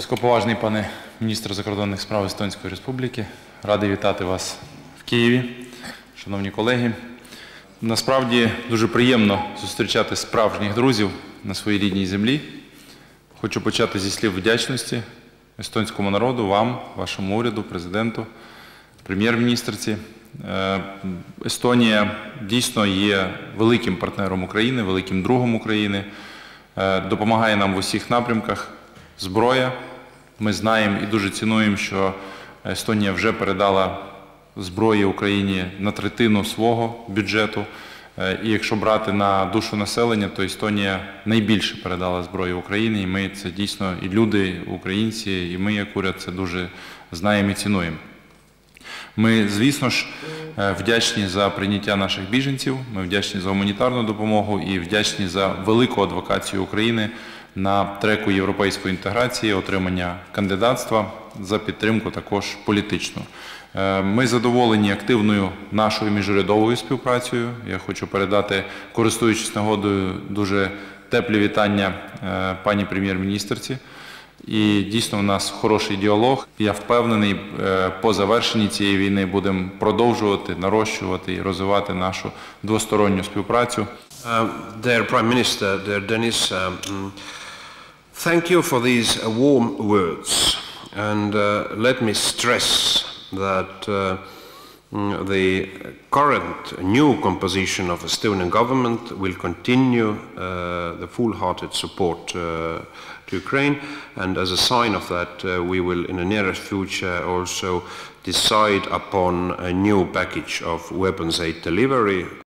Високоповажний пане міністр закордонних справ Естонської Республіки, радий вітати вас в Києві, шановні колеги. Насправді дуже приємно зустрічати справжніх друзів на своїй рідній землі. Хочу почати зі слів вдячності естонському народу, вам, вашому уряду, президенту, прем'єр-міністерці. Естонія дійсно є великим партнером України, великим другом України, допомагає нам в усіх напрямках. Зброя. Ми знаємо і дуже цінуємо, що Естонія вже передала зброї Україні на третину свого бюджету. І якщо брати на душу населення, то Естонія найбільше передала зброї Україні. І ми це дійсно, і люди, українці, і ми як уряд це дуже знаємо і цінуємо. Ми, звісно ж, вдячні за прийняття наших біженців, ми вдячні за гуманітарну допомогу і вдячні за велику адвокацію України на треку європейської інтеграції, отримання кандидатства, за підтримку також політичну. Ми задоволені активною нашою міжурядовою співпрацею. Я хочу передати, користуючись нагодою, дуже теплі вітання пані прем'єр-міністерці. І дійсно у нас хороший діалог. Я впевнений, по завершенні цієї війни будемо продовжувати, нарощувати і розвивати нашу двосторонню співпрацю. Dear Prime Minister, dear Denis, thank you for these warm words. And let me stress that the current new composition of Estonian government will continue the full-hearted support to Ukraine, and as a sign of that we will in the nearest future also decide upon a new package of weapons aid delivery.